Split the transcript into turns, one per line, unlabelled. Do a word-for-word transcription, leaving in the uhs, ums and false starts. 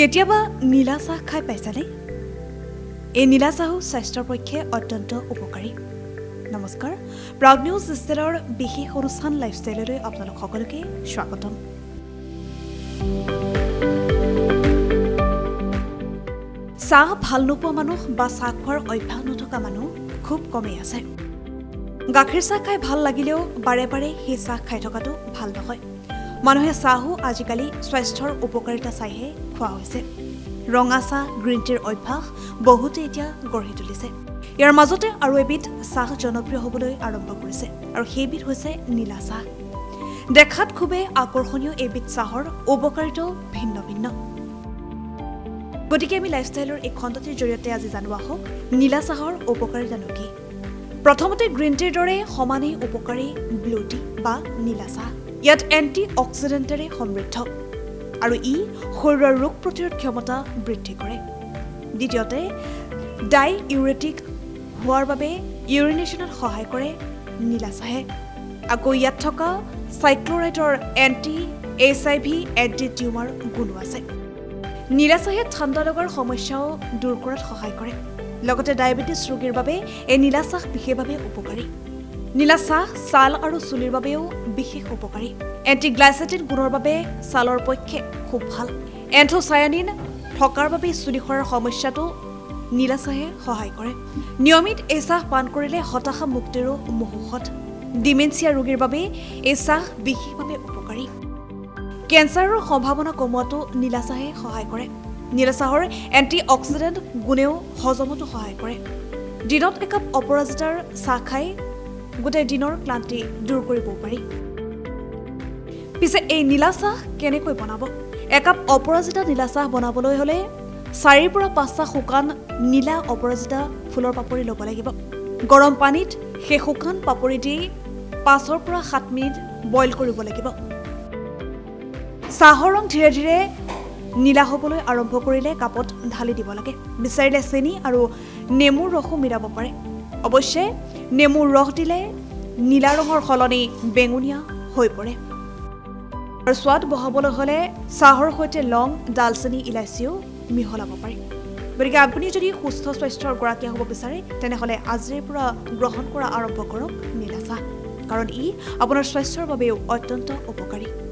কেতিয়াবা নীলা চাহ খাই পাইছানে? এই নীলা চাহো স্বাস্থ্যৰ পক্ষে অত্যন্ত উপকাৰী। নমস্কাৰ, প্ৰাগ নিউজ ষ্টেলৰ বিশেষ অনুষ্ঠান লাইফষ্টাইললৈ আপোনালোক সকলোকে স্বাগতম। চাহ ভাল নোপোৱা মানুহ বা চাহ খোৱাৰ অভ্যাস নথকা মানুহ খুব কমেই আছে। গাখীৰ চাহ খাই ভাল লাগিলেও বাৰে বাৰে সেই চাহ খাই থকাটো ভাল নহয়। মানুহে চাহো আজিকালি স্বাস্থ্যৰ উপকাৰিতা চাইহে খোৱা হৈছে। ৰঙা চাহ, গ্ৰীণ টিৰ অভ্যাস বহুতে এতিয়া গঢ়ি তুলিছে। ইয়াৰ মাজতে আৰু এবিধ চাহ জনপ্ৰিয় হ'বলৈ আৰম্ভ কৰিছে আৰু সেইবিধ হৈছে নীলা চাহ। দেখাত খুবেই আকৰ্ষণীয় এইবিধ চাহৰ উপকাৰিতাও ভিন্ন ভিন্ন। গতিকে আমি লাইফষ্টাইলৰ এই খণ্ডটিৰ জৰিয়তে আজি জানোৱা হওক নীলা চাহৰ উপকাৰিতানো কি। প্ৰথমতে গ্ৰীণ টিৰ দৰে সমানেই উপকাৰী ব্লু টি বা নীলা চাহ। ইয়াত এণ্টি অক্সিডেণ্টেৰে সমৃদ্ধ আৰু ই শৰীৰৰ ৰোগ প্ৰতিৰোধ ক্ষমতা বৃদ্ধি কৰে। দ্বিতীয়তে ডাই ইউৰেটিক হোৱাৰ বাবে ইউৰিনেশ্যনত সহায় কৰে নীলা চাহে। আকৌ ইয়াত থকা চাইক্লৰাইডৰ anti H I V anti tumour গুণো আছে। নীলা চাহে ঠাণ্ডা লগাৰ সমস্যাও দূৰ কৰাত সহায় কৰে। লগতে ডায়েবেটিছ ৰোগীৰ বাবে এই নীলা চাহ বিশেষভাৱে উপকাৰী। নীলা চাহ ছাল আৰু চুলিৰ বাবেও বিশেষ উপকাৰী। এণ্টিগ্লাইচেটিন গুণৰ বাবে ছালৰ পক্ষে খুব ভাল। এন্থোচায়ানিন থকাৰ বাবে চুলি সৰাৰ সমস্যাটো নীলা চাহে সহায় কৰে। নিয়মিত এই চাহ পান কৰিলে হতাশা মুক্তিৰো মহৌষধ। ডিমেনচিয়া ৰোগীৰ বাবে এই চাহ বিশেষভাৱে উপকাৰী। কেঞ্চাৰৰ সম্ভাৱনা কমোৱাটো নীলা চাহে সহায় কৰে। নীলা চাহৰ এণ্টি অক্সিডেণ্ট গুণেও হজমতো সহায় কৰে। দিনত একাপ অপৰাজিতাৰ চাহ খাই গোটেই দিনৰ ক্লান্তি দূৰ কৰিব পাৰি। পিছে এই নীলা চাহ কেনেকৈ বনাব? একাপ অপৰাজিতা নীলা চাহ বনাবলৈ হ'লে চাৰিৰ পৰা পাঁচটা শুকান নীলা অপৰাজিতা ফুলৰ পাপৰি ল'ব লাগিব। গৰম পানীত সেই শুকান পাপৰি দি পাঁচৰ পৰা সাত মিনিট বইল কৰিব লাগিব। চাহৰ ৰং ধীৰে ধীৰে নীলা হ'বলৈ আৰম্ভ কৰিলে কাপত ঢালি দিব লাগে। বিচাৰিলে চেনি আৰু নেমুৰ ৰসো মিলাব পাৰে। অৱশ্যে নেমুৰ ৰস দিলে নীলা ৰঙৰ সলনি বেঙুনীয়া হৈ পৰে। আৰু সোৱাদ বঢ়াবলৈ হ'লে চাহৰ সৈতে লং, ডালচেনি, ইলাচিও মিহলাব পাৰি। গতিকে আপুনি যদি সুস্থ স্বাস্থ্যৰ গৰাকী হ'ব বিচাৰে তেনেহ'লে আজিৰে পৰা গ্ৰহণ কৰা আৰম্ভ কৰক নীলা চাহ, কাৰণ ই আপোনাৰ স্বাস্থ্যৰ বাবেও অত্যন্ত উপকাৰী।